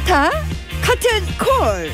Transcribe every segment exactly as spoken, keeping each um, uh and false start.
스타 커튼 콜.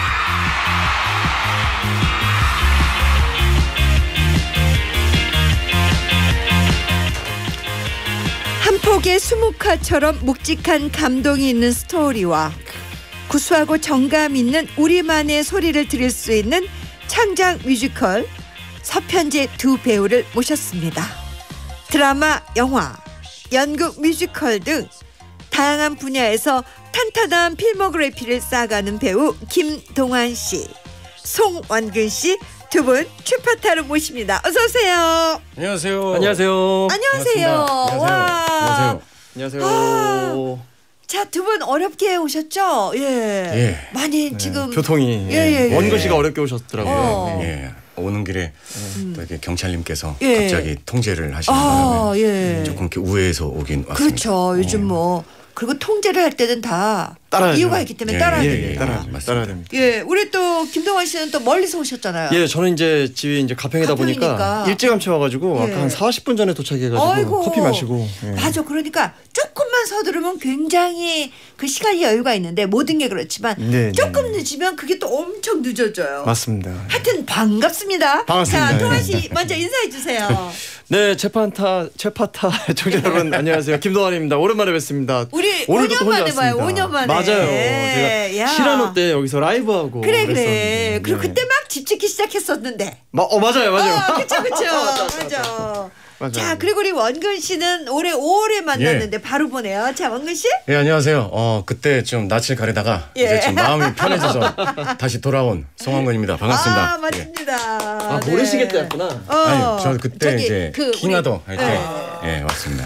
한 폭의 수묵화처럼 묵직한 감동이 있는 스토리와 구수하고 정감 있는 우리만의 소리를 들을 수 있는 창작 뮤지컬 서편제 두 배우를 모셨습니다. 드라마, 영화, 연극, 뮤지컬 등 다양한 분야에서 탄탄한 필모그래피를 쌓아가는 배우 김동완 씨, 송원근 씨 두 분 출파타로 모십니다. 어서 오세요. 안녕하세요. 안녕하세요. 안녕하세요. 와. 안녕하세요. 안녕하세요. 아, 자, 두 분 어렵게 오셨죠? 예. 예. 많이 네, 지금 교통이 예, 예, 예. 원근 씨가 어렵게 오셨더라고요. 어. 네. 예. 오는 길에 음. 또 이렇게 경찰님께서 예. 갑자기 통제를 하시는 아, 바람에 예. 조금 이렇게 우회해서 오긴 왔습니다. 그렇죠. 요즘 예. 뭐 그리고 통제를 할 때는 다 따라야죠. 이유가 있기 때문에 예, 따라야 예, 됩니다. 예, 따라야 맞습니다. 따라야 됩니다. 예, 우리 또 김동완 씨는 또 멀리서 오셨잖아요. 예, 저는 이제 집이 이제 가평이다 가평이니까. 보니까 일찌감치 와가지고 예. 아까 한 사십 분 전에 도착해가지고 아이고. 커피 마시고. 예. 맞아. 그러니까 조금만 서두르면 굉장히 그 시간이 여유가 있는데 모든 게 그렇지만 네, 조금 네. 늦으면 그게 또 엄청 늦어져요. 맞습니다. 하여튼 반갑습니다. 반갑습니다. 자, 동완 예. 씨 먼저 인사해 주세요. 네, 체파타 체파타 청자 여러분 안녕하세요. 김동완입니다. 오랜만에 뵙습니다. 우리 오늘도 오 년 또 혼자 만에 봐요. 왔습니다. 오 년 만에. 맞아요. 야. 제가 시라노 때 여기서 라이브 하고 그래 그래. 그랬었는데. 그리고 네. 그때 막 집 짓기 시작했었는데. 마, 어 맞아요, 맞아요. 어, 그쵸 그쵸. 맞다, 맞아. 맞아요. 자, 그리고 우리 원근 씨는 올해 오월에 만났는데 바로 보네요. 자, 원근 씨. 예, 안녕하세요. 어, 그때 좀 낯을 가리다가 예. 이제 좀 마음이 편해져서 다시 돌아온 송원근입니다. 반갑습니다. 아, 맞습니다. 아, 네. 모래시계 때였구나. 어, 아니, 저 그때 저기 이제 그 킹하도 우리- 할 때 네. 예, 왔습니다.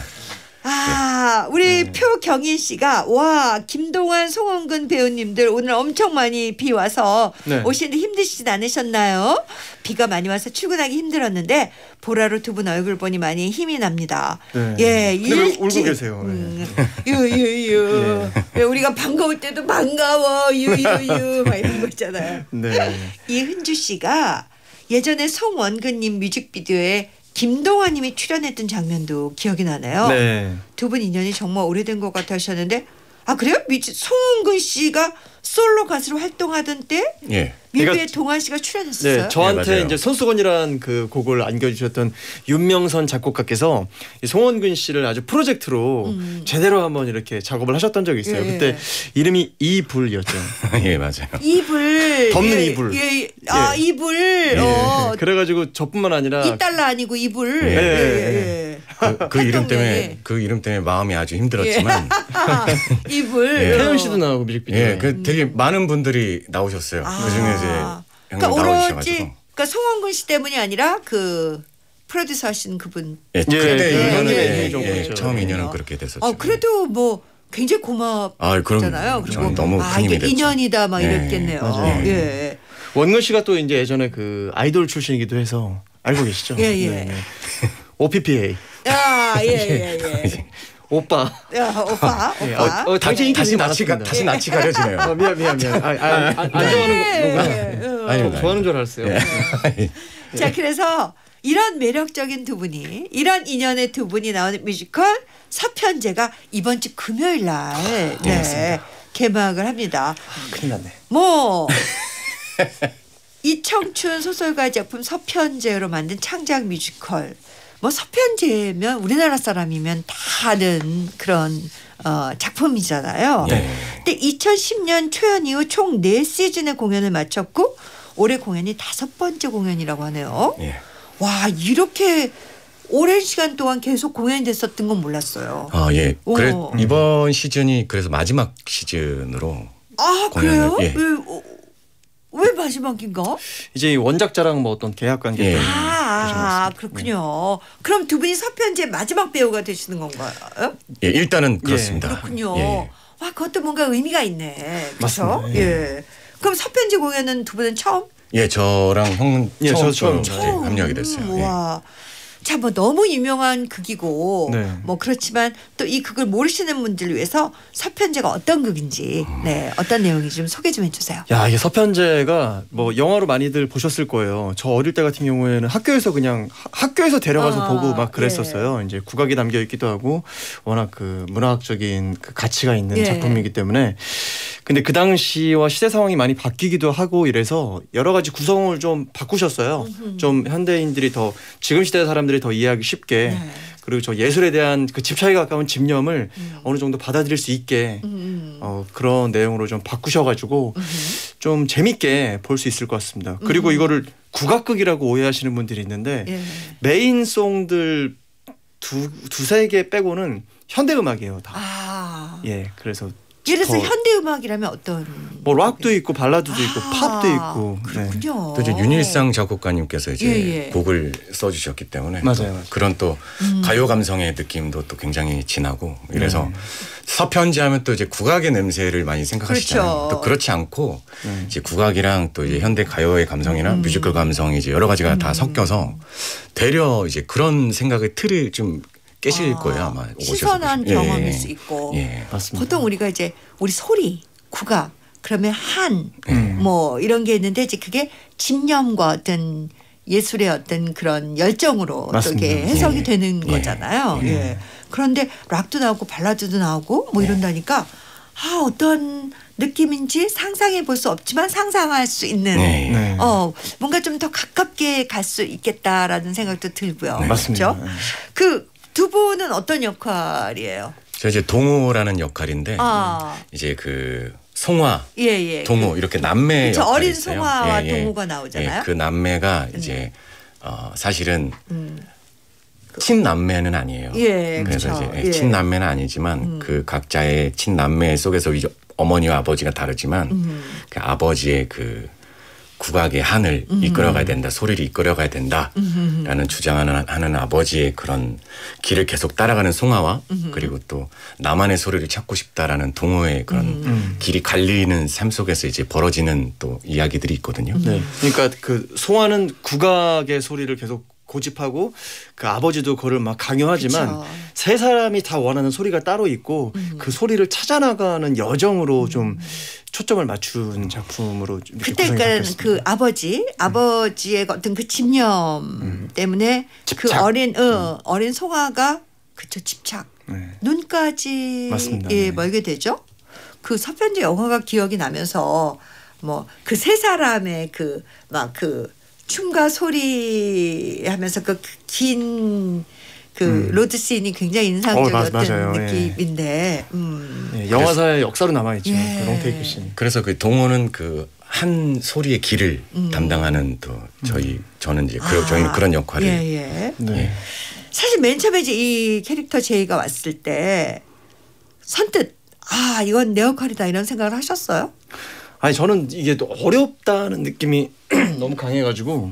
아, 우리 표경인 씨가 와, 김동완, 송원근 배우님들 오늘 엄청 많이 비 와서 네. 오시는데 힘드시진 않으셨나요? 비가 많이 와서 출근하기 힘들었는데 보라로 두 분 얼굴 보니 많이 힘이 납니다. 네. 예, 근데 왜 일찍- 울고 계세요? 네. 음, 유유유. 예, 우리가 반가울 때도 반가워 유유유 막 이런 거 있잖아요. 네. 이흔주 씨가 예전에 송원근님 뮤직비디오에 김동완님이 출연했던 장면도 기억이 나네요. 네. 두 분 인연이 정말 오래된 것 같아 하셨는데 아 그래요? 뮤직 송원근 씨가 솔로 가수로 활동하던 때 예. 뮤비에 그러니까- 동완 씨가 출연했었어요. 네, 저한테 네, 맞아요. 이제 손수건이라는 그 곡을 안겨주셨던 윤명선 작곡가께서 이 송원근 씨를 아주 프로젝트로 음. 제대로 한번 이렇게 작업을 하셨던 적이 있어요. 예. 그때 이름이 이불이었죠. 예, 맞아요. 이불 덮는 예, 이불. 예, 예. 아 예. 이불 어, 그래가지고 저뿐만 아니라 이 달러 아니고 이불. 예. 예, 예, 예. 그, 그 이름 때문에 활동명이. 그 이름 때문에 마음이 아주 힘들었지만 이불. 예. 태연 씨도 나오고 뮤직비디오. 예, 그 되게 많은 분들이 나오셨어요. 아. 그 중에 이제 형님 그러니까 오로지 나오셔가지고. 그러니까 송원근 씨 때문이 아니라 그 프로듀서 하신 그분. 예, 예, 그때 그 인연은 형님의 예, 힘이 좀 예, 그렇죠. 처음 예. 인연은 그렇게 됐었죠. 어 그래도 뭐 굉장히 고맙잖아요. 아, 그럼 그리고 저는 너무 아 큰 힘이 이게 됐죠. 인연이다 막 예, 이랬겠네요. 맞아요. 예. 원근 씨가 또 이제 예전에 그 아이돌 출신이기도 해서 알고 계시죠? 예, 예. 네, 네. 오피피에이 아, 예, 예, 예. 오빠. 야, 오빠, 예, 오빠. 어, 어, 당신 인기 다시 낯이 많았습니다. 가, 다시 낯이 가려지네요. 아, 미안 미안 미안. 아, 아, 아, 안 좋아하는 거구나. 예, 예. 아닙니다. 좋아하는 줄 알았어요. 예. 자, 그래서 이런 매력적인 두 분이 이런 인연의 두 분이 나오는 뮤지컬 서편제가 이번 주 금요일 날 네, 맞습니다. 개막을 합니다. 큰일 났네. 뭐 이청춘 소설가 작품 서편제로 만든 창작 뮤지컬. 뭐 서편제면 우리나라 사람이면 다 아는 그런 어, 작품이잖아요. 네. 근데 이천십 년 초연 이후 총 네 시즌의 공연을 마쳤고 올해 공연이 다섯 번째 공연이라고 하네요. 예. 와 이렇게 오랜 시간 동안 계속 공연이 됐었던 건 몰랐어요. 아, 예. 오. 그래 이번 시즌이 그래서 마지막 시즌으로 아 공연을- 그래요? 예. 왜, 어, 왜 마지막인가? 이제 이 원작자랑 뭐 어떤 계약 관계 예. 때문에 아, 그러신 것 그렇군요. 그럼 두 분이 서편제 마지막 배우가 되시는 건가요? 예, 일단은 그렇습니다. 그렇군요. 예. 와, 그것도 뭔가 의미가 있네. 그렇죠? 맞습니다. 예. 그럼 서편제 공연은 두 분은 처음? 예, 저랑 형은 예, 처음, 저 처음. 또 이제 합류하게 됐어요. 음, 예. 와. 자, 뭐 너무 유명한 극이고 네. 뭐 그렇지만 또 이 극을 모르시는 분들을 위해서 서편제가 어떤 극인지 네, 어떤 내용인지 좀 소개 좀 해주세요. 야, 이게 서편제가 뭐 영화로 많이들 보셨을 거예요. 저 어릴 때 같은 경우에는 학교에서 그냥 하- 학교에서 데려가서 아, 보고 막 그랬었어요. 이제 국악이 담겨 있기도 하고 워낙 그 문화학적인 그 가치가 있는 예. 작품이기 때문에 근데 그 당시와 시대 상황이 많이 바뀌기도 하고 이래서 여러 가지 구성을 좀 바꾸셨어요. 음흠. 좀 현대인들이 더 지금 시대 사람들이 더 이해하기 쉽게 네. 그리고 저 예술에 대한 그 집착에 가까운 집념을 음. 어느 정도 받아들일 수 있게 음. 어, 그런 내용으로 좀 바꾸셔가지고 음흠. 좀 재밌게 볼 수 있을 것 같습니다. 그리고 음흠. 이거를 국악극이라고 오해하시는 분들이 있는데 예. 메인송들 두 두세 개 빼고는 현대 음악이에요 다. 아. 예, 그래서 예를 들어서 더- 현대 음악이라면 어떤? 뭐 락도 있고 발라드도 있고 아, 팝도 있고. 네. 그렇군요. 또 이제 윤일상 작곡가님께서 이제 예, 예. 곡을 써주셨기 때문에 맞아요, 또 맞아요. 그런 또 음. 가요 감성의 느낌도 또 굉장히 진하고 이래서 네. 서편지하면 또 이제 국악의 냄새를 많이 생각하시잖아요. 그렇죠. 또 그렇지 않고 네. 이제 국악이랑 또 이제 현대 가요의 감성이나 음. 뮤지컬 감성이 이제 여러 가지가 다 섞여서 되려 이제 그런 생각의 틀을 좀 깨실 아, 거예요 아마. 오셔서 신선한 보시면. 예, 경험일 예. 수 있고. 예. 맞습니다. 보통 우리가 이제 우리 소리, 국악, 그러면 한, 음. 뭐 이런 게 있는데 이제 그게 집념과 어떤 예술의 어떤 그런 열정으로 또 맞습니다. 이게 해석이 예. 되는 예. 거잖아요. 예. 예. 그런데 락도 나오고 발라드도 나오고 뭐 이런다니까 아 어떤 느낌인지 상상해 볼 수 없지만 상상할 수 있는 네. 네. 어 뭔가 좀 더 가깝게 갈 수 있겠다라는 생각도 들고요. 네. 맞습니다. 그렇죠? 그 두 분은 어떤 역할이에요? 저 이제 동호라는 역할인데 아, 이제 그 송화 예, 예. 동호 이렇게 남매 그쵸, 역할이 어린 있어요. 송화와 예, 예. 동호가 나오잖아요. 예, 그 남매가 이제 어, 사실은 음. 친남매는 아니에요. 예, 그래서 그쵸. 이제 예. 친남매는 아니지만 음. 그 각자의 친남매 속에서 이제 어머니와 아버지가 다르지만 음. 그 아버지의 그 국악의 한을 음. 이끌어가야 된다, 소리를 이끌어가야 된다라는 음. 주장하는 하는 아버지의 그런 길을 계속 따라가는 송아와 음. 그리고 또 나만의 소리를 찾고 싶다라는 동호의 그런 음. 길이 갈리는 삶 속에서 이제 벌어지는 또 이야기들이 있거든요. 네. 그러니까 그 송아는 국악의 소리를 계속 고집하고 그 아버지도 그걸 막 강요하지만 그쵸. 세 사람이 다 원하는 소리가 따로 있고 음. 그 소리를 찾아나가는 여정으로 좀 초점을 맞춘 작품으로 좀 이렇게 그때 구성이 그러니까 바뀌었습니다. 그 아버지 아버지의 어떤 그 집념 때문에 그 집착. 어린 어, 어린 송아가 그쵸 집착 네. 눈까지 맞습니다. 예, 네. 멀게 되죠. 그 서편지 영화가 기억이 나면서 뭐 그 세 사람의 그 막 그 춤과 소리 하면서 그 긴 그 음. 로드 씬이 굉장히 어, 인상적이었던 맞- 맞아요. 예. 느낌인데 음. 네, 영화사의 역사로 남아있죠. 예. 그 롱테이크 씬. 그래서 그 동호는 그 한 소리의 길을 음. 담당하는 또 저희 저는 이제 그, 아, 저희는 그런 역할을 예, 예. 네. 사실 맨 처음에 이제 이 캐릭터 제이가 왔을 때 선뜻 아 이건 내 역할이다 이런 생각을 하셨어요? 아니 저는 이게 또 어렵다는 느낌이 너무 강해가지고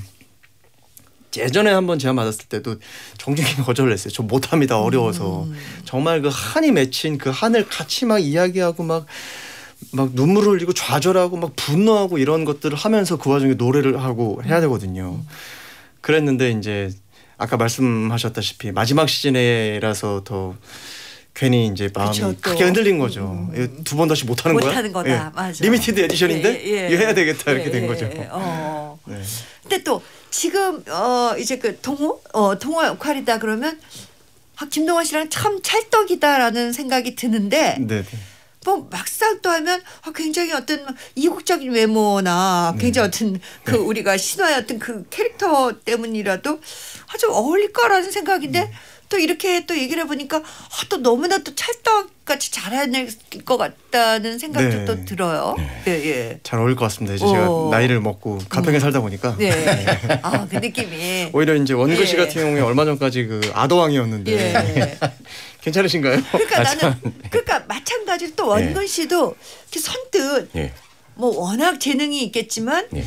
예전에 한번 제안 받았을 때도 정중히 거절을 했어요. 저 못합니다. 어려워서. 음. 정말 그 한이 맺힌 그 한을 같이 막 이야기하고 막 막 눈물을 흘리고 좌절하고 막 분노하고 이런 것들을 하면서 그 와중에 노래를 하고 해야 되거든요. 그랬는데 이제 아까 말씀하셨다시피 마지막 시즌에라서 더 괜히 이제 마음이 그쵸, 또. 크게 흔들린 거죠. 두 번 다시 못하는 거야? 못하는 거다. 예. 맞아. 리미티드 에디션인데 예, 예, 예. 이거 해야 되겠다 이렇게 예, 된 예, 거죠. 예. 어. 네. 근데 또 지금 어 이제 그 동호 어 동호 역할이다 그러면 아, 김동완 씨랑 참 찰떡이다라는 생각이 드는데 네. 네. 뭐 막상 또 하면 아, 굉장히 어떤 이국적인 외모나 굉장히 어떤 그 우리가 신화의 어떤 그 캐릭터 때문이라도 아주 어울릴 거라는 생각인데 또 이렇게 또 얘기를 해보니까 아, 또 너무나 또 찰떡같이 잘해낼 것 같다는 생각도 네. 또 들어요. 예, 예. 잘 어울릴 것 같습니다. 이제 어. 제가 나이를 먹고 가평에 살다 보니까 네. 아, 그 느낌이. 오히려 이제 원근 씨 예. 같은 경우에 얼마 전까지 그 아더왕이었는데 예. 괜찮으신가요? 그러니까 나는 그러니까 마찬가지로 또 원근 씨도 이렇게 선뜻 예. 뭐 워낙 재능이 있겠지만 예.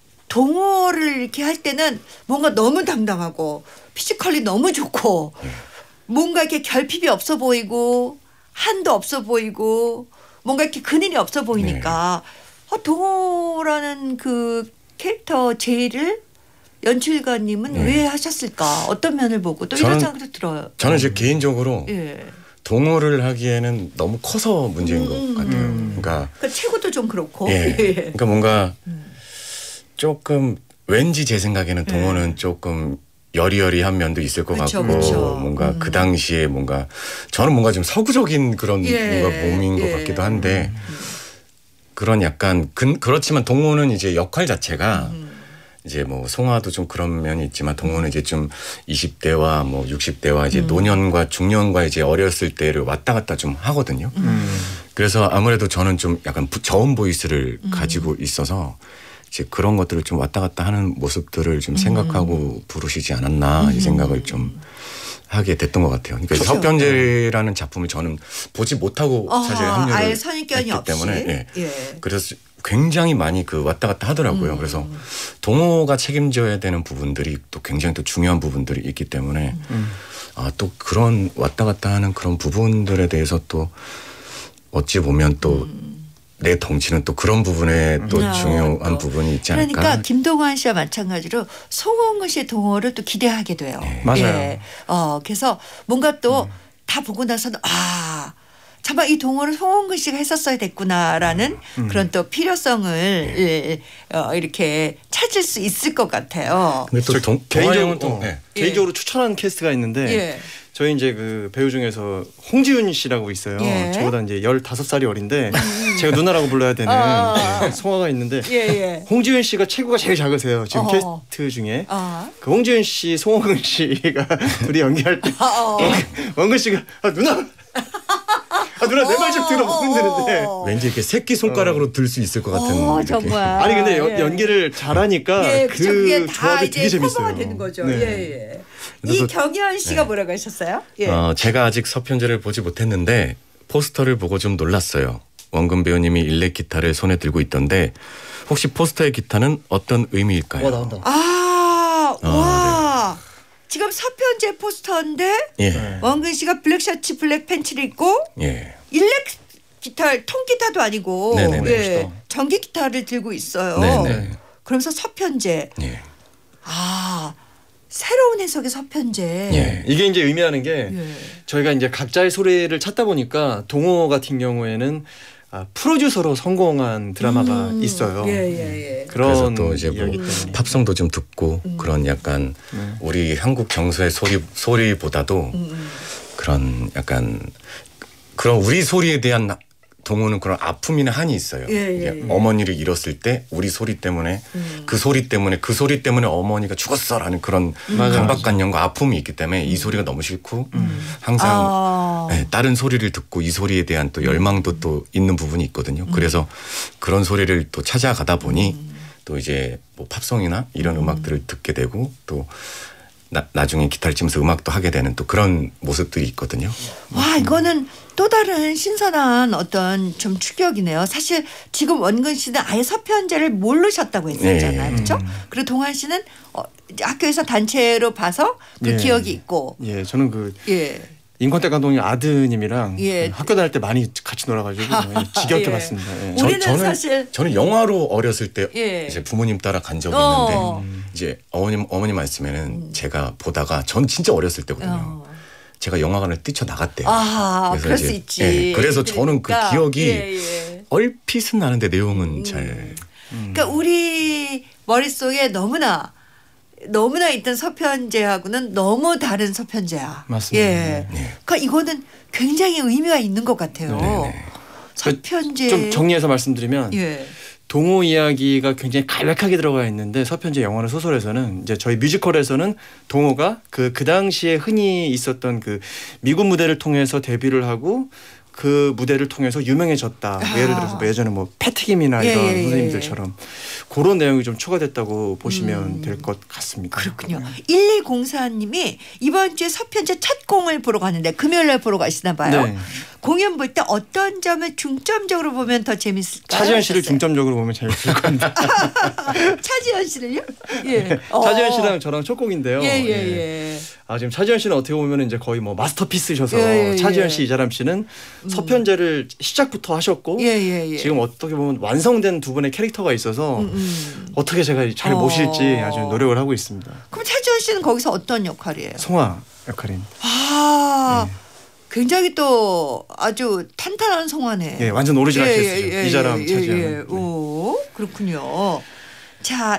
동호를 이렇게 할 때는 뭔가 너무 당당하고 피지컬이 너무 좋고 뭔가 이렇게 결핍이 없어 보이고 한도 없어 보이고 뭔가 이렇게 근인이 없어 보이니까 어, 동호라는 그 캐릭터 제이를 연출가님은 네. 왜 하셨을까? 어떤 면을 보고 또 이런 저는- 생각도 들어요. 저는 이제 개인적으로 예. 동호를 하기에는 너무 커서 문제인 음, 것 같아요. 음. 그러니까 그 최고도 좀 그렇고. 예. 예. 그러니까 뭔가 조금 왠지 제 생각에는 예. 동호는 조금 여리여리한 면도 있을 것 그쵸, 같고 그쵸. 뭔가 음. 그 당시에 뭔가 저는 뭔가 좀 서구적인 그런 예. 뭔가 몸인 예. 것 같기도 한데 그런 약간 근, 그렇지만 동호는 이제 역할 자체가 음. 이제 뭐 송화도 좀 그런 면이 있지만 동호는 이제 좀 이십 대와 뭐 육십 대와 이제 음. 노년과 중년과 이제 어렸을 때를 왔다 갔다 좀 하거든요. 음. 그래서 아무래도 저는 좀 약간 저음 보이스를 음. 가지고 있어서 이제 그런 것들을 좀 왔다 갔다 하는 모습들을 좀 생각하고 부르시지 않았나 이 생각을 좀 하게 됐던 것 같아요. 그러니까 그렇죠. 석변제라는 작품을 저는 보지 못하고 어허, 사실 합류를 아예 선입견이 했기 없이. 때문에 예. 예. 그래서 굉장히 많이 그 왔다 갔다 하더라고요. 음. 그래서 동호가 책임져야 되는 부분들이 또 굉장히 또 중요한 부분들이 있기 때문에 음. 아, 또 그런 왔다 갔다 하는 그런 부분들에 대해서 또 어찌 보면 또 내 음. 덩치는 또 그런 부분에 또 아, 중요한 또. 부분이 있지 않을까. 그러니까 김동완 씨와 마찬가지로 송홍근 씨의 동호를 또 기대하게 돼요. 네. 맞아요. 예. 어, 그래서 뭔가 또 다 보고 나서는 아 정말 이 동호를 송홍근 씨가 했었어야 됐구나라는 음. 그런 또 필요성을 예, 어, 이렇게 찾을 수 있을 것 같아요. 근데 또 저 동, 개인적으로 동아형은 또 어, 네. 개인적으로 추천하는 캐스트가 있는데 예. 저희 이제 그 배우 중에서 홍지윤 씨라고 있어요. 예. 저보다 이제 열다섯 살이 어린데 제가 누나라고 불러야 되는 아. 예, 송화가 있는데 예, 예. 홍지윤 씨가 체구가 제일 작으세요. 지금 어허. 캐스트 중에. 아. 그 홍지윤 씨, 송홍근 씨가 둘이 연기할 때 아, 어. 원근 씨가 아, 누나 아, 누나 내 말 좀 들어 못 흔드는데 어. 왠지 이렇게 새끼 손가락으로 들 수 있을 것 같은. 어, 이렇게. 정말. 아니 근데 여- 예. 연기를 잘하니까 예, 그 그쵸. 그게 다 조합이 이제 되게 커버가 재밌어요. 되는 거죠. 네. 예, 예. 그래서- 이경연 씨가 뭐라고 하셨어요? 예. 어, 제가 아직 서편제를 보지 못했는데 포스터를 보고 좀 놀랐어요. 원근 배우님이 일렉 기타를 손에 들고 있던데 혹시 포스터의 기타는 어떤 의미일까요? 어, 나온다. 아, 아, 와. 지금 서편제 포스터인데 예, 네. 원근 씨가 블랙 셔츠, 블랙 팬츠를 입고 예. 일렉 기타, 통기타도 아니고 네네네. 예, 멋있다. 전기 기타를 들고 있어요. 네네. 그러면서 서편제. 예. 아, 새로운 해석의 서편제. 예. 이게 이제 의미하는 게 예. 저희가 이제 각자의 소리를 찾다 보니까 동호 같은 경우에는 아, 프로듀서로 성공한 드라마가 음, 있어요. 예, 예, 예. 그래서 그런 또 이제 뭐 이야기 때문에. 팝송도 좀 듣고 음. 그런 약간 네. 우리 한국 정서의 소리 소리보다도 음. 그런 약간 그런 우리 소리에 대한 동호는 그런 아픔이나 한이 있어요. 예, 예, 이게 예. 어머니를 잃었을 때 우리 소리 때문에 음. 그 소리 때문에 그 소리 때문에 어머니가 죽었어라는 그런 맞아요. 강박관념과 아픔이 있기 때문에 이 소리가 너무 싫고 항상 아. 네, 다른 소리를 듣고 이 소리에 대한 또 열망도 또 있는 부분이 있거든요. 그래서 그런 소리를 또 찾아가다 보니 또 이제 뭐 팝송이나 이런 음. 악들을 듣게 되고 또 나, 나중에 기타를 치면서 음악도 하게 되는 또 그런 모습들이 있거든요. 와, 이거는 또 다른 신선한 어떤 좀 충격이네요. 사실 지금 원근 씨는 아예 서편제를 모르셨다고 했었잖아요. 네. 그렇죠? 그리고 동환 씨는 어, 학교에서 단체로 봐서 그 예. 기억이 있고. 예, 저는 그 예. 인권대 감독님 아드님이랑 예. 학교 다닐 때 많이 같이 놀아가지고 예, 지겹게 예. 봤습니다. 예. 우리- 우리는 저는 사실- 저는 영화로 어렸을 때 예. 이제 부모님 따라 간 적이 어. 있는데 이제 어머님 어머님 말씀에는 제가 보다가 전 진짜 어렸을 때거든요. 어. 제가 영화관을 뛰쳐 나갔대요. 아, 그래서 그럴 수 이제, 있지. 예, 그래서 저는 그 그러니까, 기억이 예, 예. 얼핏은 나는데 내용은 잘 그러니까 우리 머릿속에 너무나 너무나 있던 서편제하고는 너무 다른 서편제야. 맞습니다. 예. 네. 그러니까 이거는 굉장히 의미가 있는 것 같아요. 네네. 서편제. 좀 정리해서 말씀드리면 예. 동호 이야기가 굉장히 간략하게 들어가 있는데 서편제 영화나 소설에서는 이제 저희 뮤지컬에서는 동호가 그, 그 당시에 흔히 있었던 그 미군 무대를 통해서 데뷔를 하고 그 무대를 통해서 유명해졌다. 뭐 예를 들어서 뭐 예전에 뭐 패트김이나 예, 이런 예, 예. 선생님들처럼 그런 내용이 좀 추가됐다고 보시면 음. 될 것 같습니다. 그렇군요. 일이공사님이 이번 주에 서편제 첫 공을 보러 가는데 금요일 날 보러 가시나 봐요. 네. 공연 볼 때 어떤 점을 중점적으로 보면 더 재밌을까요? 차지현 씨를 하셨어요. 중점적으로 보면 재밌을 겁니다. 차지현 씨를요? 예. 어. 차지현 씨랑 저랑 첫 곡인데요. 예, 예, 예. 아 지금 차지현 씨는 어떻게 보면 이제 거의 뭐 마스터피스셔서 예, 예, 차지현 예. 씨, 이자람 씨는 서편제를 시작부터 하셨고 예, 예, 예. 지금 어떻게 보면 완성된 두 분의 캐릭터가 있어서 음, 음. 어떻게 제가 잘 어. 모실지 아주 노력을 하고 있습니다. 그럼 차지현 씨는 거기서 어떤 역할이에요? 송화 역할입니다. 아, 예. 굉장히 또 아주 탄탄한 성화네. 예, 완전 오리지널 캐스트죠. 이자람, 예, 차지현. 예. 네. 오, 그렇군요. 자,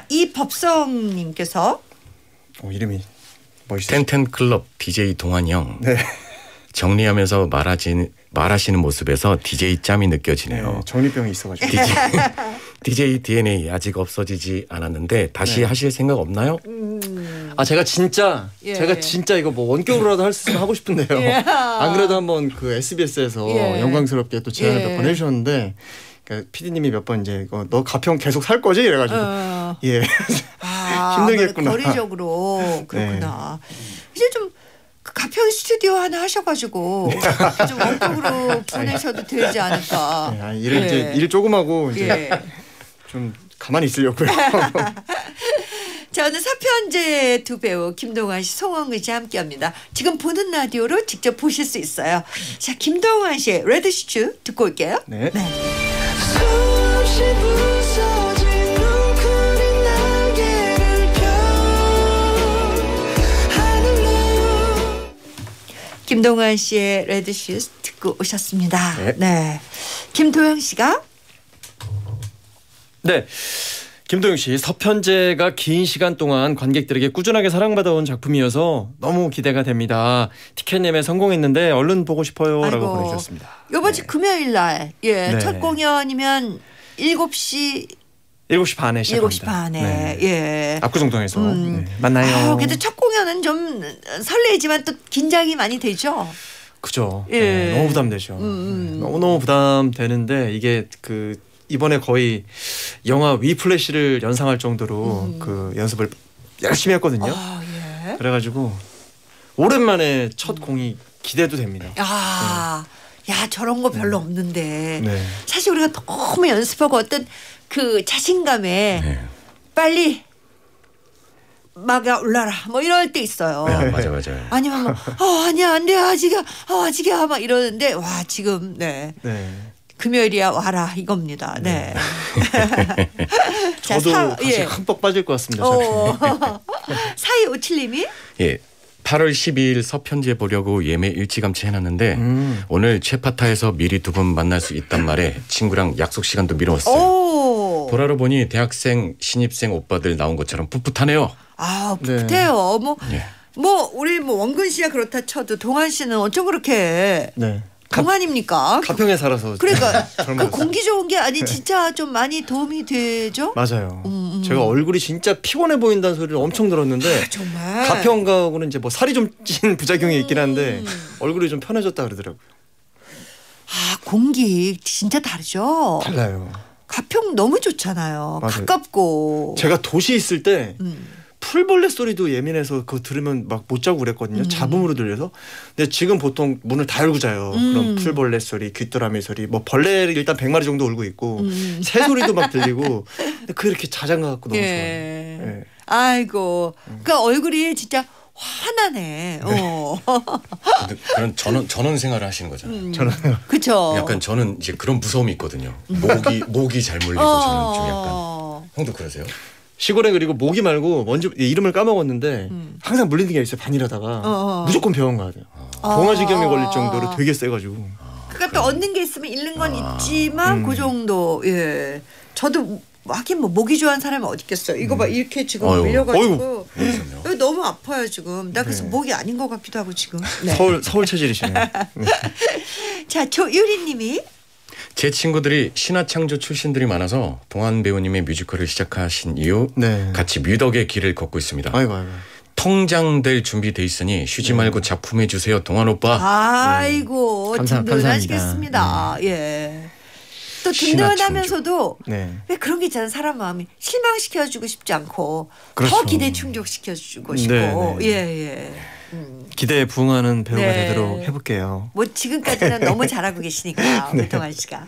이법성님께서 오, 이름이 멋있어요. 텐텐 클럽 디제이 동환이 형 네. 정리하면서 말하지 말하시는 모습에서 디제이 짬이 느껴지네요. 네, 정리병이 있어가지고. 디제이, 디제이 디엔에이 아직 없어지지 않았는데 다시 네. 하실 생각 없나요? 음. 아 제가 진짜 예. 제가 진짜 이거 뭐 원격으로라도 할 수 있으면 하고 싶은데요. 예. 안 그래도 한번 그 에스비에스에서 예. 영광스럽게 또 제안을 예. 몇 번 해주셨는데 그러니까 피디님이 몇 번 이제 이거 너 가평 계속 살 거지 이래가지고 어. 예 아, 힘들겠구나. 거리적으로 그렇구나. 이제 좀 그 가평 스튜디오 하나 하셔가지고 좀 원격으로 보내셔도 되지 않을까. 네, 아, 일을 예. 이제 일 조금 하고 이제 예. 좀 가만히 있으려고요. 자, 오늘 사편제 두 배우 김동완 씨, 송원근 씨 함께합니다. 지금 보는 라디오로 직접 보실 수 있어요. 자, 김동완 씨의 레드슈츠 듣고 올게요. 네. 수없이 부서진 웅크린 날개를 펴 하늘로 김동완 씨의 레드슈즈 듣고 오셨습니다. 네. 네. 김도영 씨가 네. 김도영 씨 서편제가 긴 시간 동안 관객들에게 꾸준하게 사랑받아온 작품이어서 너무 기대가 됩니다. 티켓 예매 성공했는데 얼른 보고 싶어요라고 아이고. 보내주셨습니다. 요번 주 금요일 날 예, 네. 첫 공연이면 일곱 시 일곱 시 반에 시작합니다. 일곱 시 반에 네. 예. 압구정동에서 음. 네. 만나요. 아, 그래도 첫 공연은 좀 설레지만 또 긴장이 많이 되죠. 그죠. 예. 네, 너무 부담되죠. 음. 네, 너무너무 부담되는데 이게 그 이번에 거의 영화 위플래시를 연상할 정도로 음. 그 연습을 열심히 했거든요. 아, 예. 그래가지고 오랜만에 첫 공이 기대도 됩니다. 야, 야 저런 거 별로 없는데 네. 사실 우리가 너무 연습하고 어떤 그 자신감에 네. 빨리 막아 올라라 뭐 이럴 때 있어요. 아, 맞아 맞아요. 아니면 뭐 어, 아니야 안 돼 아직이야 어, 아직이야 막 이러는데 와 지금 네 네. 금요일이야 와라 이겁니다. 네. 자, 저도 사- 같이 예. 흠뻑 빠질 것 같습니다. 어. 사이오칠님이 예, 팔월 십이일 서편제 보려고 예매 일찌감치 해놨는데 음. 오늘 최파타에서 미리 두 분 만날 수 있단 말에 친구랑 약속 시간도 미뤄왔어요. 오. 보라로 보니 대학생 신입생 오빠들 나온 것처럼 풋풋하네요. 아 네. 풋해요. 뭐. 예. 뭐 우리 뭐 원근 씨야 그렇다 쳐도 동환 씨는 어쩜 그렇게 네. 가, 동안입니까? 가평에 살아서 그러니까 그 젊어졌어요. 공기 좋은 게 아니 진짜 좀 많이 도움이 되죠? 맞아요. 음, 음. 제가 얼굴이 진짜 피곤해 보인다는 소리를 엄청 들었는데 아, 정말. 가평 가고는 이제 뭐 살이 좀 찐 부작용이 있긴 한데 음. 얼굴이 좀 편해졌다 그러더라고요. 아 공기 진짜 다르죠. 달라요. 가평 너무 좋잖아요. 맞아요. 가깝고. 제가 도시 있을 때 음. 풀벌레 소리도 예민해서 그거 들으면 막 못 자고 그랬거든요. 음. 잡음으로 들려서. 근데 지금 보통 문을 다 열고 자요. 음. 그럼 풀벌레 소리, 귀뚜라미 소리, 뭐 벌레를 일단 백 마리 정도 울고 있고 음. 새 소리도 막 들리고. 근데 그렇게 자장가 같고 너무 예. 좋아요. 예. 아이고. 그 얼굴이 진짜 환하네. 어. 근데 그런 전원 전원 생활을 하시는 거잖아요. 음. 저는 그쵸. 약간 저는 이제 그런 무서움이 있거든요. 목이 목이 잘 물려서 저는 좀 약간 어. 형도 그러세요? 시골에 그리고 모기 말고 먼저 이름을 까먹었는데 음. 항상 물리는 게 있어요. 반이라다가 어. 무조건 병원 가야 돼요. 아. 봉화지경에 걸릴 정도로 되게 세가지고. 그러니까 또 얻는 게 있으면 잃는 건 아. 있지만 음. 그 정도. 예. 저도 하긴 뭐 모기 좋아하는 사람이 어디 있겠어요. 이거 봐 이렇게 지금 어휴. 밀려가지고 그러셨네요. 여기 너무 아파요 지금. 나 그래서 네. 목이 아닌 것 같기도 하고 지금. 네. 서울 서울 체질이시네요. 네. 자 조유리님이 제 친구들이 신화창조 출신들이 많아서 동안 배우님의 뮤지컬을 시작하신 이후 네. 같이 뮤덕의 길을 걷고 있습니다. 아이고 아이고. 통장될 준비돼 있으니 쉬지 네. 말고 작품해 주세요, 동안 오빠. 아이고 감사- 든든하시겠습니다. 예. 또 신화창조. 든든하면서도 네. 왜 그런 게 있잖아요. 사람 마음이 실망시켜주고 싶지 않고 그렇죠. 더 기대 충족시켜주고 싶고. 네, 네. 예 예. 음. 기대에 부응하는 배우가 네. 되도록 해볼게요. 뭐 지금까지는 너무 잘하고 계시니까 우리 동환 씨가.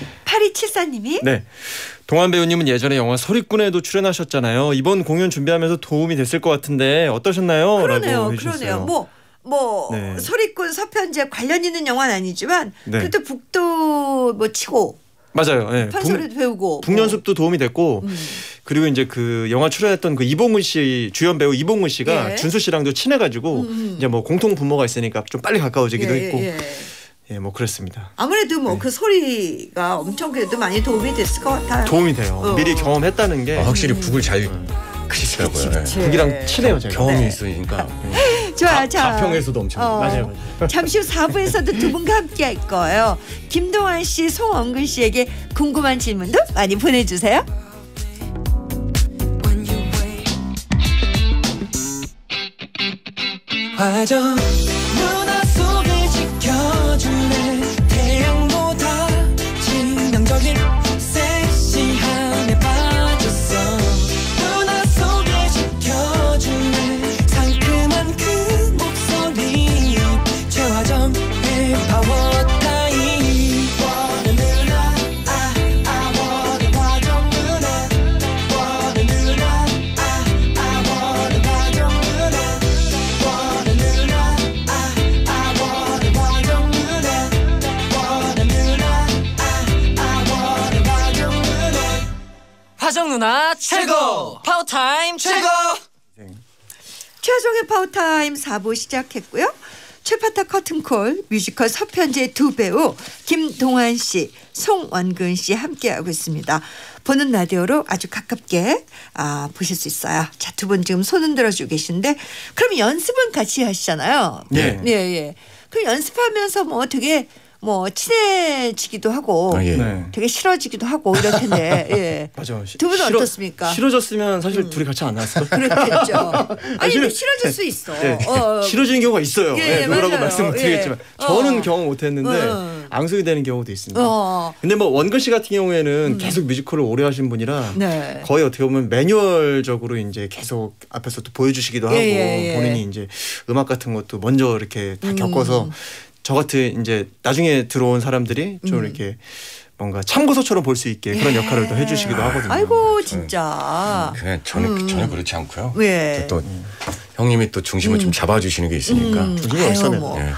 팔이칠사님이 네. 동안 배우님은 예전에 영화 소리꾼에도 출연하셨잖아요. 이번 공연 준비하면서 도움이 됐을 것 같은데 어떠셨나요? 그러네요. 라고 해주셨어요. 그러네요. 뭐 뭐 네. 소리꾼 서편제 관련 있는 영화는 아니지만 네. 그래도 북도 뭐 치고 맞아요. 예. 판소리도 배우고 북연습도 도움이 됐고 음. 그리고 이제 그 영화 출연했던 그 이봉근 씨 주연 배우 이봉근 씨가 예. 준수 씨랑도 친해가지고 음. 이제 뭐 공통 분모가 있으니까 좀 빨리 가까워지기도 예, 했고 예. 예, 뭐 그랬습니다. 아무래도 뭐 네. 그 소리가 엄청 그래도 많이 도움이 됐을 것 같아요. 도움이 돼요. 어. 미리 경험했다는 게 아, 확실히 북을 잘 음. 크시더라고요. 그치, 그치. 예. 북이랑 친해요 제가. 경험이 네. 있으니까. 자 좋아요. 가, 자, 가평에서도 엄청 어, 맞아요, 맞아요. 잠시 후 사 부에서도 두 분과 함께 할 거예요. 김동완 씨, 송원근 씨에게 궁금한 질문도 많이 보내주세요. 화정 누나 속을 지켜주네 태양보다 치명적인 섹시함에 빠졌어 누나 속을 지켜주네 상큼한 그 목소리 최화정의 파워타임 원해 누나 아, 아 원해 화정 누나 원해 누나 아, 아 원해 화정 누나 원해 누나 아, 아 원해 화정 누나 원해 누나 아, 아 원해 화정 누나 화정 누나 최고 파워타임 최고 최종의 파워타임 사 부 시작했고요. 최파타 커튼콜 뮤지컬 서편제 두 배우 김동완 씨, 송원근 씨 함께하고 있습니다. 보는 라디오로 아주 가깝게 아, 보실 수 있어요. 자, 두 분 지금 손 흔들어주고 계신데 그럼 연습은 같이 하시잖아요. 네. 예, 예. 그럼 연습하면서 뭐 되게 뭐 친해지기도 하고 아, 예. 네. 되게 싫어지기도 하고 이럴 텐데 예. 맞아. 두 분은 어떻습니까? 싫어졌으면 사실 둘이 같이 안 나왔을 거예요. 그렇겠죠. 아니 근데 싫어- 싫어질 수 있어. 네. 어, 싫어지는 경우가 있어요. 예, 네, 누구라고 맞아요. 말씀 못 드리겠지만 예. 저는 어. 경험 못했는데 어. 앙숙이 되는 경우도 있습니다. 어. 근데 뭐 원근 씨 같은 경우에는 계속 뮤지컬을 오래 하신 분이라 네. 거의 어떻게 보면 매뉴얼적으로 이제 계속 앞에서 또 보여주시기도 하고 예, 예, 예. 본인이 이제 음악 같은 것도 먼저 이렇게 다 음. 겪어서 저 같은 이제 나중에 들어온 사람들이 좀 음. 이렇게 뭔가 참고서처럼 볼 수 있게 그런 역할을 또 해주시기도 하거든요. 아이고 진짜. 그냥 저는 음. 전혀 그렇지 않고요. 왜? 또 형님이 또 중심을 좀 잡아주시는 게 있으니까 음. 중심이 아유, 없어요. 뭐. 예.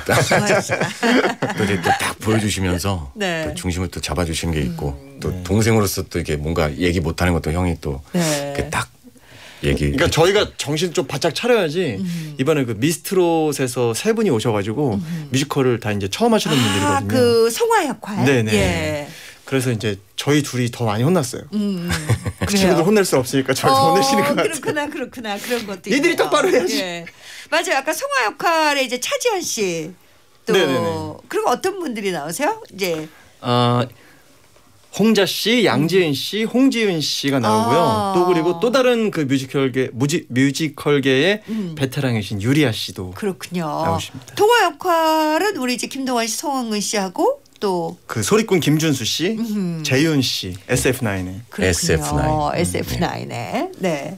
또 이제 또 딱 보여주시면서 네. 또 중심을 또 잡아주시는 게 있고 또 동생으로서 또 이게 뭔가 얘기 못하는 것도 형이 또 네. 이렇게 딱 얘기. 그러니까 저희가 정신 좀 바짝 차려야지 음. 이번에 그 미스트롯에서 세 분이 오셔가지고 뮤지컬을 다 이제 처음 하시는 아, 분들이거든요. 그 송화 역할. 네네. 예. 그래서 이제 저희 둘이 더 많이 혼났어요. 음. 그 그래요? 친구들 혼낼 수 없으니까 저희 더 혼내시는 것 같아요. 그렇구나, 그렇구나, 그런 것도. 니들이 있네요. 똑바로 해야지. 예. 맞아요. 아까 송화 역할에 이제 차지현 씨. 또 네네네. 그리고 어떤 분들이 나오세요? 이제 아 홍자 씨, 양지은 씨, 홍지은 씨가 나오고요. 아. 또 그리고 또 다른 그 뮤지컬계 뮤지, 뮤지컬계의 음. 베테랑이신 유리아 씨도 그렇군요. 나오십니다. 동화 역할은 우리 이제 김동완 씨, 송원근 씨하고 또 그 소리꾼 김준수 씨, 음. 재윤 씨, 에스에프나인의 그렇군요. 에스에프나인. 에스에프나인에. 네.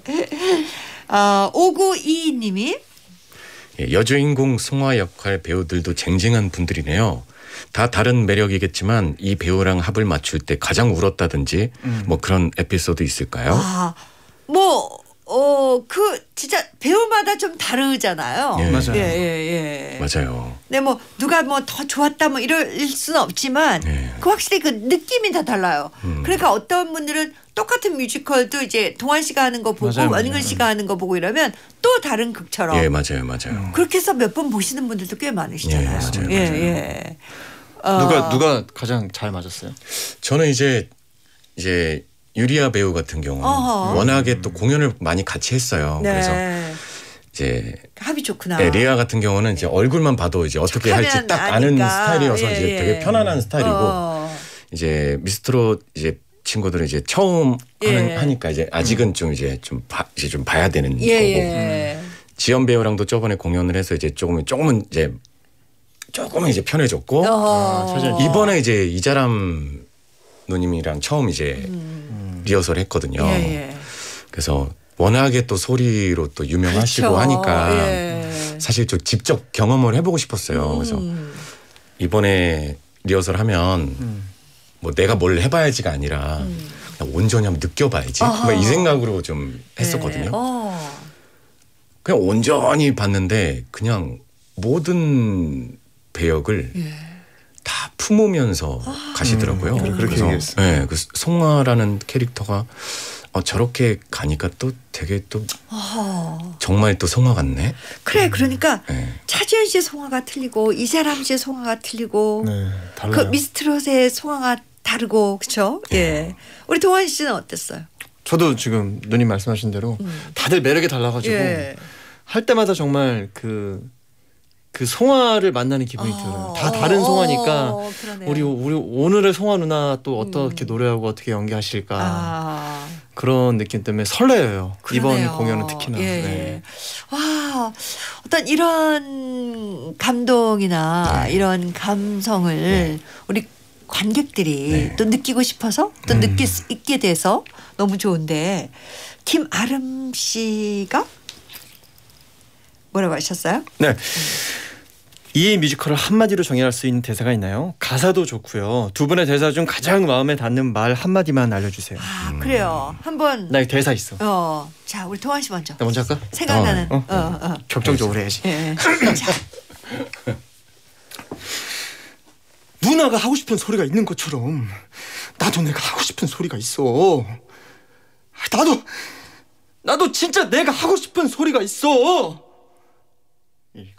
아, 오구이이 님이 예, 여주인공 송화 역할 배우들도 쟁쟁한 분들이네요. 다 다른 매력이겠지만 이 배우랑 합을 맞출 때 가장 울었다든지 음. 뭐 그런 에피소드 있을까요? 아, 뭐, 어, 그, 진짜 배우마다 좀 다르잖아요. 예. 맞아요. 예, 예, 예. 맞아요. 근데 뭐, 누가 뭐 더 좋았다 뭐 이럴 수는 없지만, 예. 그 확실히 그 느낌이 다 달라요. 음. 그러니까 어떤 분들은 똑같은 뮤지컬도 이제 동환 씨가 하는 거 보고, 맞아요, 맞아요. 원근 씨가 하는 거 보고 이러면 또 다른 극처럼. 예, 맞아요, 맞아요. 그렇게 해서 몇 번 보시는 분들도 꽤 많으시잖아요. 예, 맞아요, 예, 맞아요. 예. 어, 누가 누가 가장 잘 맞았어요? 저는 이제 이제 유리아 배우 같은 경우는 어허. 워낙에 또 공연을 많이 같이 했어요. 네. 그래서 이제 합이 좋구나. 네, 리아 같은 경우는 이제 얼굴만 봐도 이제 어떻게 할지 척하면 딱 아는 아니까. 스타일이어서 예, 이제 예. 되게 편안한 스타일이고 어. 이제 미스트롯 이제 친구들은 이제 처음 하는, 예. 하니까 이제 아직은 좀 이제 좀 봐, 이제 좀 봐야 되는 예, 거고 예. 지연 배우랑도 저번에 공연을 해서 이제 조금 조금은 이제 조금은 이제 편해졌고 어. 사실 이번에 이제 이자람 누님이랑 처음 이제 리허설 했거든요. 음. 예, 예. 그래서 워낙에 또 소리로 또 유명하시고 그렇죠. 하니까 예. 사실 좀 직접 경험을 해보고 싶었어요. 그래서 음. 이번에 리허설 하면 음. 뭐 내가 뭘 해봐야지가 아니라 그냥 온전히 한번 느껴봐야지. 음. 아하. 뭐 이 생각으로 좀 했었거든요. 예. 어. 그냥 온전히 봤는데 그냥 모든 배역을 예. 다 품으면서 가시더라고요. 음, 그렇게 그래서 얘기했어요. 네, 그 송화라는 캐릭터가 어, 저렇게 가니까 또 되게 또 어허. 정말 또 송화 같네. 그래, 그러니까 네. 차지현 씨의 송화가 틀리고 이사람 씨의 송화가 틀리고 네, 그 달라요. 미스트롯의 송화가 다르고 그렇죠? 예. 우리 동환 씨는 어땠어요? 저도 지금 누님 말씀하신 대로 다들 매력이 달라가지고 예. 할 때마다 정말 그 그 송아를 만나는 기분이 어, 들어요. 다 다른 송아니까 어, 그러네요. 우리 우리 오늘의 송아 누나 또 어떻게 노래하고 어떻게 연기하실까 아, 그런 느낌 때문에 설레요. 그러네요. 이번 공연은 특히나. 예. 네. 와, 어떤 이런 감동이나 네. 이런 감성을 네. 우리 관객들이 네. 또 느끼고 싶어서 또 음. 느낄 수 있게 돼서 너무 좋은데 김아름 씨가 뭐라고 하셨어요? 네. 이 뮤지컬을 한마디로 정의할 수 있는 대사가 있나요? 가사도 좋고요. 두 분의 대사 중 가장 마음에 닿는 말 한마디만 알려주세요. 아, 그래요. 한번 나 대사 있어. 어, 자, 우리 동환 씨 먼저. 나 먼저 할까? 생각나는. 어, 어, 어. 격정적으로 해야지. 예. 자, 누나가 하고 싶은 소리가 있는 것처럼 나도 내가 하고 싶은 소리가 있어. 나도 나도 진짜 내가 하고 싶은 소리가 있어. 이거.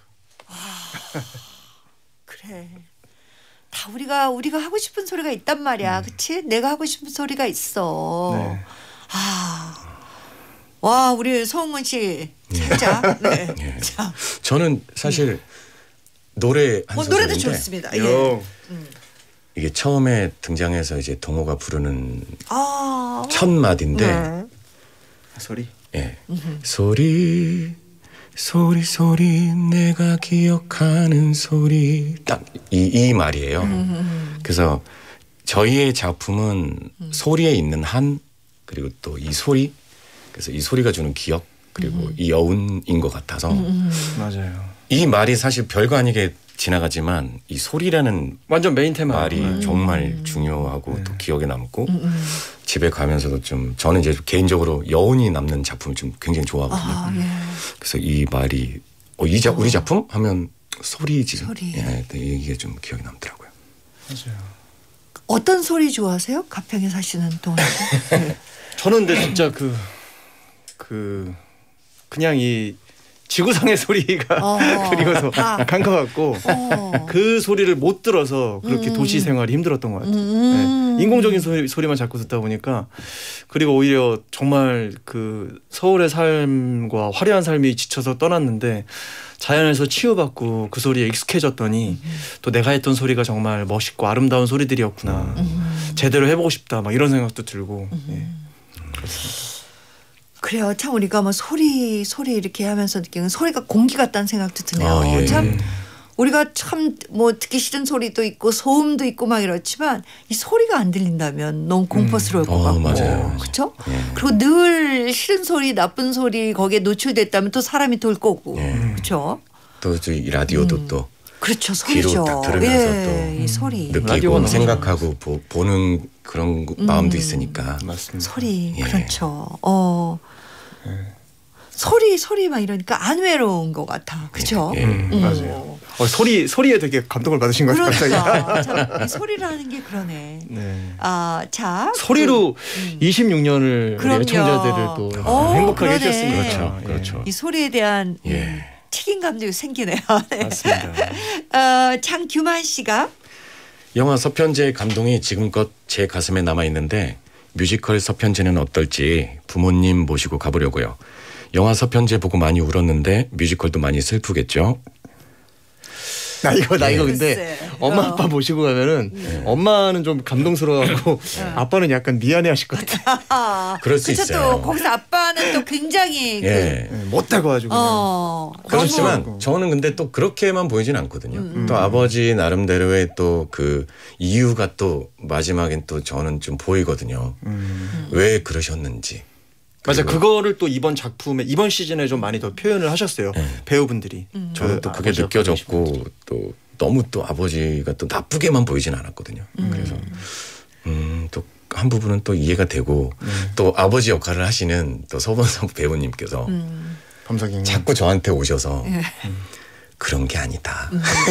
그래. 다 우리가 우리가 하고 싶은 소리가 있단 말이야. 그치? 내가 하고 싶은 소리가 있어. 네. 아. 와, 우리 송은 씨 진짜. 네. 예. 자, 저는 사실 노래 한 뭐 노래도 소절인데 좋습니다. 예. 요. 이게 처음에 등장해서 이제 동호가 부르는 아. 첫 마디인데 네. 소리. 예. 소리 소리 소리 내가 기억하는 소리 딱 이 이 말이에요. 음. 그래서 저희의 작품은 소리에 있는 한 그리고 또 이 소리 그래서 이 소리가 주는 기억 그리고 음. 이 여운인 것 같아서 맞아요. 이 말이 사실 별거 아니게 지나가지만 이 소리라는 완전 메인 테마. 말이 음. 정말 중요하고 또 기억에 남고 음. 집에 가면서도 좀 저는 이제 개인적으로 여운이 남는 작품을 좀 굉장히 좋아하거든요. 아, 예. 그래서 이 말이 어, 이 자, 우리 작품 하면 소리지. 소리. 예, 이게 좀 기억에 남더라고요. 맞아요. 어떤 소리 좋아하세요? 가평에 사시는 동안. 네. 저는 근데 진짜 그 그 그냥 이 지구상의 소리가 어, 그리워서 다. 약한 것 같고 어. 그 소리를 못 들어서 그렇게 음. 도시 생활이 힘들었던 것 같아요. 음. 네. 인공적인 소리, 소리만 자꾸 듣다 보니까 그리고 오히려 정말 그 서울의 삶과 화려한 삶이 지쳐서 떠났는데 자연에서 치유받고 그 소리에 익숙해졌더니 음. 또 내가 했던 소리가 정말 멋있고 아름다운 소리들이었구나. 음. 제대로 해보고 싶다. 막 이런 생각도 들고. 예. 그래요. 참 우리가 뭐 소리 소리 이렇게 하면서 느끼는 소리가 공기 같다는 생각도 드네요. 아, 예. 참 우리가 참 뭐 듣기 싫은 소리도 있고 소음도 있고 막 이렇지만 이 소리가 안 들린다면 너무 공포스러울 것 어, 같고 맞아요. 그렇죠? 예. 그리고 늘 싫은 소리 나쁜 소리 거기에 노출됐다면 또 사람이 돌 거고 예. 그렇죠? 또 이 라디오도 음. 또 그렇죠. 귀로 소리죠. 딱 들으면서 예, 또 이 소리 라디오가 느끼고 너무 생각하고 보, 보는 그런 마음도 있으니까 맞습니다. 소리 예. 그렇죠. 어 소리 소리 막 이러니까 안 외로운 것 같아. 그렇죠? 예. 음, 음. 맞아요. 어, 소리 소리에 되게 감동을 받으신 것 같아요. 그러니까 참, 이 소리라는 게 그러네. 네. 아, 자 소리로 음. 이십육 년을 그럼요. 애청자들을 또 어, 행복하게 그러네. 해주셨습니다. 그렇죠, 예. 그렇죠. 이 소리에 대한 예. 음, 책임감도 생기네요. 네. 맞습니다. 어, 장규만 씨가 영화 서편제의 감동이 지금껏 제 가슴에 남아 있는데 뮤지컬 서편제는 어떨지 부모님 모시고 가보려고요. 영화 서편제 보고 많이 울었는데 뮤지컬도 많이 슬프겠죠? 나 이거 나 이거 근데 글쎄. 엄마 어. 아빠 모시고 가면은 엄마는 좀 감동스러워하고 아빠는 약간 미안해하실 것 같아. 아, 그럴 수 그쵸, 있어요. 또 거기서 아빠는 또 굉장히 예. 그, 예, 못하고 가지고. 그냥. 어, 그렇지만 너무- 저는 근데 또 그렇게만 보이진 않거든요. 음. 또 아버지 나름대로의 또 그 이유가 또 마지막엔 또 저는 좀 보이거든요. 음. 왜 그러셨는지. 맞아, 그리고 그거를 또 이번 작품에 이번 시즌에 좀 많이 더 표현을 하셨어요. 네. 배우분들이. 저는 또 그게 아버지 느껴졌고 또 너무 또 아버지가 또 나쁘게만 보이진 않았거든요. 그래서 음, 또 한 부분은 또 이해가 되고 또 아버지 역할을 하시는 또 서범석 배우님께서 음. 범석이 자꾸 저한테 오셔서 예. 그런 게 아니다.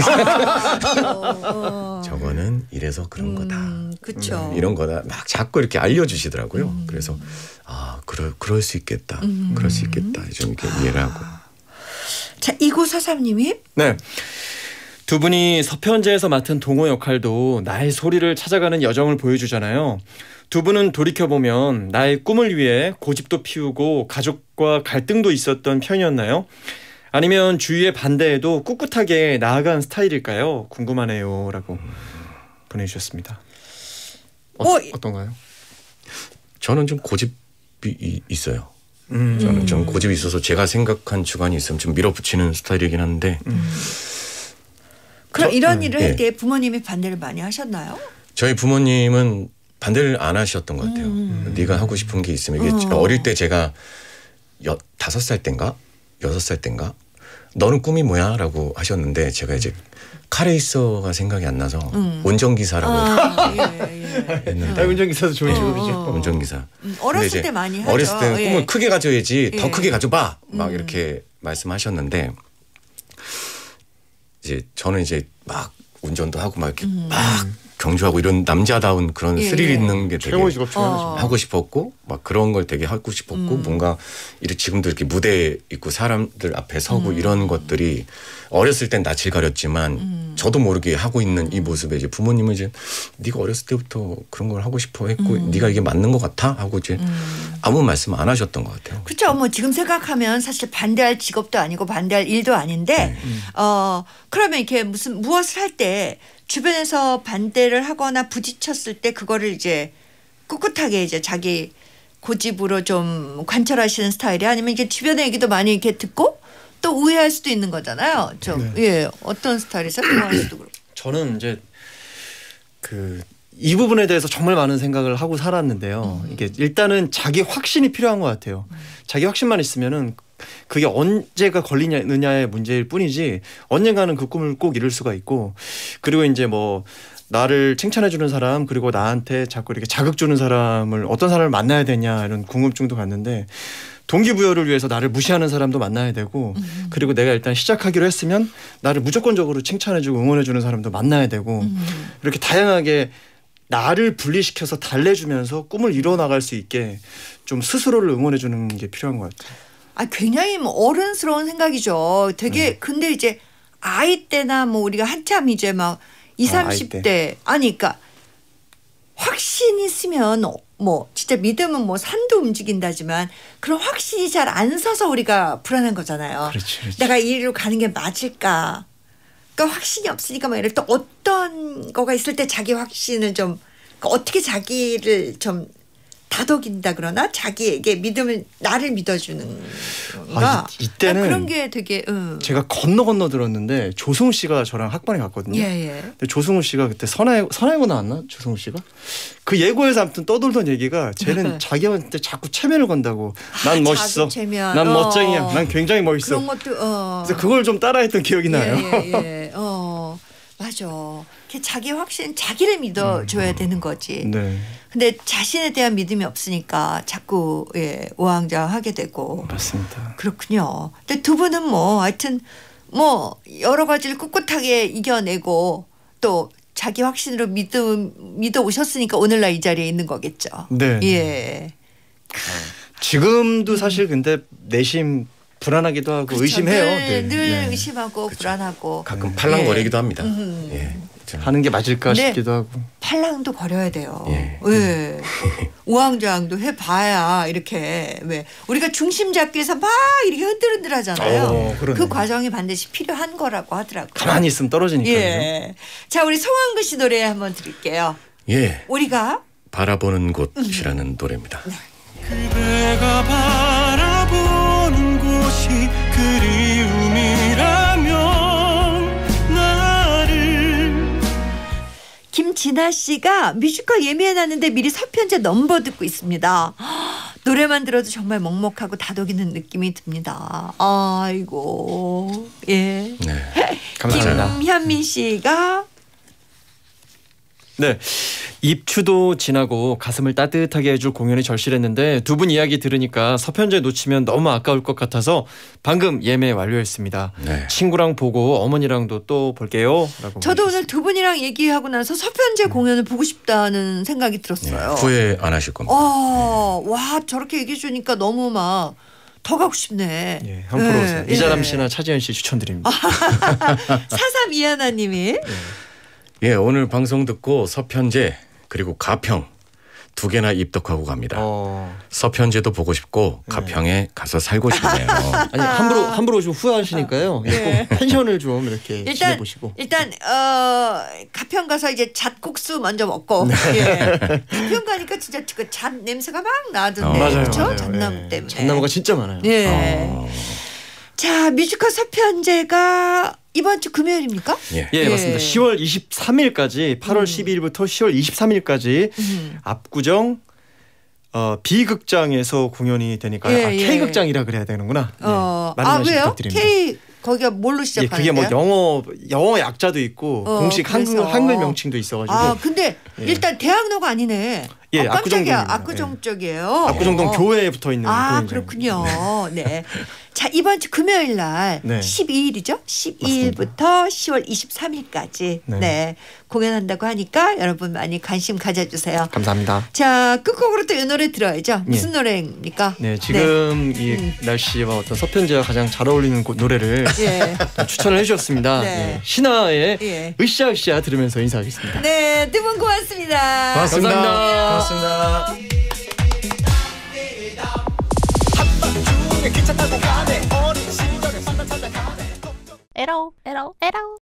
어, 저거는 이래서 그런 거다. 음, 그렇죠. 이런 거다. 막 자꾸 이렇게 알려주시더라고요. 그래서 아, 그럴 그럴 수 있겠다. 그럴 수 있겠다. 좀 이렇게 이해를 하고. 자, 이구사삼님이 네. 두 분이 서편제에서 맡은 동호 역할도 나의 소리를 찾아가는 여정을 보여주잖아요. 두 분은 돌이켜보면 나의 꿈을 위해 고집도 피우고 가족과 갈등도 있었던 편이었나요? 아니면 주위의 반대에도 꿋꿋하게 나아간 스타일일까요? 궁금하네요. 라고 보내주셨습니다. 어, 어, 어떤가요? 저는 좀 고집이 이- 있어요. 음. 저는 좀 고집이 있어서 제가 생각한 주관이 있으면 좀 밀어붙이는 스타일이긴 한데 음. 그럼 저- 이런 음, 일을 예. 할 때 부모님이 반대를 많이 하셨나요? 저희 부모님은 반대를 안 하셨던 것 같아요. 음. 네가 하고 싶은 게 있으면 이게 어. 어릴 때 제가 여, 다섯 살 땐가 여섯 살 땐가 너는 꿈이 뭐야?라고 하셨는데 제가 이제 카레이서가 생각이 안 나서 음. 운전기사라고 아, 예, 예. 했는데 아, 운전기사도 좋은 어, 직업이죠. 어. 운전기사. 음, 근데 어렸을 이제 때 많이 하죠. 어렸을 때 예. 꿈을 크게 가져야지 예. 더 크게 가져봐 막 음. 이렇게 말씀하셨는데 이제 저는 이제 막 운전도 하고 막 이렇게 음. 막 경주하고 이런 남자다운 그런 예. 스릴 있는 게 되게 최고 직업 중 어. 하나죠. 하고 싶었고 막 그런 걸 되게 하고 싶었고 음. 뭔가 이렇게 지금도 이렇게 무대에 있고 사람들 앞에 서고 음. 이런 것들이 어렸을 땐 낯을 가렸지만 음. 저도 모르게 하고 있는 이 모습에 이제 부모님은 이제 네가 어렸을 때부터 그런 걸 하고 싶어 했고 음. 네가 이게 맞는 것 같아 하고 이제 음. 아무 말씀 안 하셨던 것 같아요. 그렇죠. 뭐 지금 생각하면 사실 반대할 직업도 아니고 반대할 일도 아닌데 어 그러면 이렇게 무슨 무엇을 할 때 주변에서 반대를 하거나 부딪혔을 때 그거를 이제 꿋꿋하게 이제 자기 고집으로 좀 관철하시는 스타일이 아니면 이게 주변의 얘기도 많이 이렇게 듣고 또 우회할 수도 있는 거잖아요. 좀 예 어떤 스타일이세요? 그럴 수도 그렇고. 저는 이제 그 이 부분에 대해서 정말 많은 생각을 하고 살았는데요. 음. 이게 일단은 자기 확신이 필요한 것 같아요. 자기 확신만 있으면은 그게 언제가 걸리느냐의 문제일 뿐이지 언젠가는 그 꿈을 꼭 이룰 수가 있고 그리고 이제 뭐 나를 칭찬해 주는 사람 그리고 나한테 자꾸 이렇게 자극 주는 사람을 어떤 사람을 만나야 되냐 이런 궁금증도 갔는데 동기부여를 위해서 나를 무시하는 사람도 만나야 되고 음. 그리고 내가 일단 시작하기로 했으면 나를 무조건적으로 칭찬해주고 응원해주는 사람도 만나야 되고 음. 이렇게 다양하게 나를 분리시켜서 달래주면서 꿈을 이뤄나갈 수 있게 좀 스스로를 응원해주는 게 필요한 것 같아요. 아 굉장히 뭐 어른스러운 생각이죠. 되게 네. 근데 이제 아이 때나 뭐 우리가 한참 이제 막 이십, 아, 아이 삼십 때. 대 아니 그러니까 확신이 있으면 뭐 진짜 믿으면 뭐 산도 움직인다지만 그런 확신이 잘 안 서서 우리가 불안한 거잖아요. 그렇지, 그렇지. 내가 이 일로 가는 게 맞을까? 그러니까 확신이 없으니까 막 이럴 때 어떤 거가 있을 때 자기 확신을 좀 그러니까 어떻게 자기를 좀 다독인다 그러나 자기에게 믿음을 나를 믿어주는 건가? 아, 이- 이때는 난 그런 게 되게 응. 제가 건너 건너 들었는데 조승우 씨가 저랑 학번에 갔거든요. 예예. 근데 조승우 씨가 그때 선화예고 선화예고 나왔나 조승우 씨가 그 예고에서 아무튼 떠돌던 얘기가 쟤는 자기한테 자꾸 체면을 건다고 난 아, 멋있어, 자기 체면. 난 어. 멋쟁이야, 난 굉장히 멋있어. 그런 것도 어. 그래서 그걸 좀 따라했던 기억이 나요. 예예. 예. 어 맞아. 그 자기 확신 자기를 믿어줘야 되는 거지. 네, 근데 자신에 대한 믿음이 없으니까 자꾸 예 우왕좌왕하게 되고 맞습니다. 그렇군요. 근데 두 분은 뭐 하여튼 뭐 여러 가지를 꿋꿋하게 이겨내고 또 자기 확신으로 믿음 믿어 오셨으니까 오늘날 이 자리에 있는 거겠죠. 네. 예. 지금도 사실 근데 내심 불안하기도 하고 그렇죠. 의심해요. 늘, 네. 늘 네. 의심하고 불안하고 가끔 팔랑거리기도 예. 합니다. 음. 예. 좀 하는 게 맞을까 네. 싶기도 하고. 팔랑도 버려야 돼요. 예. 예. 우왕좌왕도 해봐야 이렇게 왜 우리가 중심 잡기 위해서 막 이렇게 흔들흔들하잖아요. 어, 그러네. 그 과정이 반드시 필요한 거라고 하더라고요. 가만히 있으면 떨어지니까. 그죠? 예. 자 우리 송환구 씨 노래 한번 드릴게요. 예. 우리가 바라보는 곳이라는 노래입니다. 그대가 바라보는 곳이 그리움이라면 나를 김진아 씨가 뮤지컬 예매해놨는데 미리 서편제 넘버 듣고 있습니다. 노래만 들어도 정말 먹먹하고 다독이는 느낌이 듭니다. 아이고 예. 네. 감사합니다. 김현민 씨가 네. 입추도 지나고 가슴을 따뜻하게 해줄 공연이 절실했는데 두 분 이야기 들으니까 서편제 놓치면 너무 아까울 것 같아서 방금 예매 완료했습니다. 네. 친구랑 보고 어머니랑도 또 볼게요. 라고 저도 보내주셨어요. 오늘 두 분이랑 얘기하고 나서 서편제 공연을 보고 싶다는 생각이 네. 들었어요. 후회 안 하실 겁니다. 어, 와 저렇게 얘기해 주니까 너무 막 더 가고 싶네. 예, 한번 보러 오세요. 예, 이자남 예. 씨나 차지현 씨 추천드립니다. 사삼이하나님이 예, 오늘 방송 듣고 서편제 그리고 가평 두 개나 입덕하고 갑니다. 어. 서편제도 보고 싶고 네. 가평에 가서 살고 싶네요. 아니 함부로 함부로 좀 후회하시니까요. 네. 꼭 펜션을 좀 이렇게 일단 지내보시고. 일단 어 가평 가서 이제 잣국수 먼저 먹고 예. 가평 가니까 진짜 그 잣 냄새가 막 나던데 어, 맞아요, 그렇죠? 맞아요. 잣나무 예. 때문에. 잣나무가 진짜 많아요. 예. 어, 자 뮤지컬 서편제가 이번 주 금요일입니까? 예. 예, 예. 맞습니다. 시월 이십삼일까지 팔월 음. 십이일부터 시월 이십삼일까지 음. 압구정 어, B극장에서 공연이 되니까 예, 아, 예. K극장이라 그래야 되는구나. 네. 어, 많은 아 관심 왜요? 부탁드립니다. K 거기가 뭘로 예, 시작하는데요? 그게 뭐 영어 영어 약자도 있고 어, 공식 한글 그래서. 한글 명칭도 있어가지고 아 근데 예. 일단 대학로가 아니네. 예, 어, 깜짝이야. 압구정동입니다. 압구정 예. 쪽이에요. 압구정동 어. 교회에 붙어 있는 아 공연장. 그렇군요. 네. 자 이번 주 금요일 날 네. 십이일이죠. 십이일부터 시월 이십삼일까지 네. 네. 공연한다고 하니까 여러분 많이 관심 가져주세요. 감사합니다. 자 끝곡으로 또 이 노래 들어야죠. 무슨 노래입니까? 네, 지금 이 음. 날씨와 어떤 서편제와 가장 잘 어울리는 고- 노래를 예. 추천을 해주셨습니다. 네. 예, 신화의 예. 으쌰으쌰 들으면서 인사하겠습니다. 네, 두 분 고맙습니다. 고맙습니다. 감사합니다. 고맙습니다. 에러 에러 에러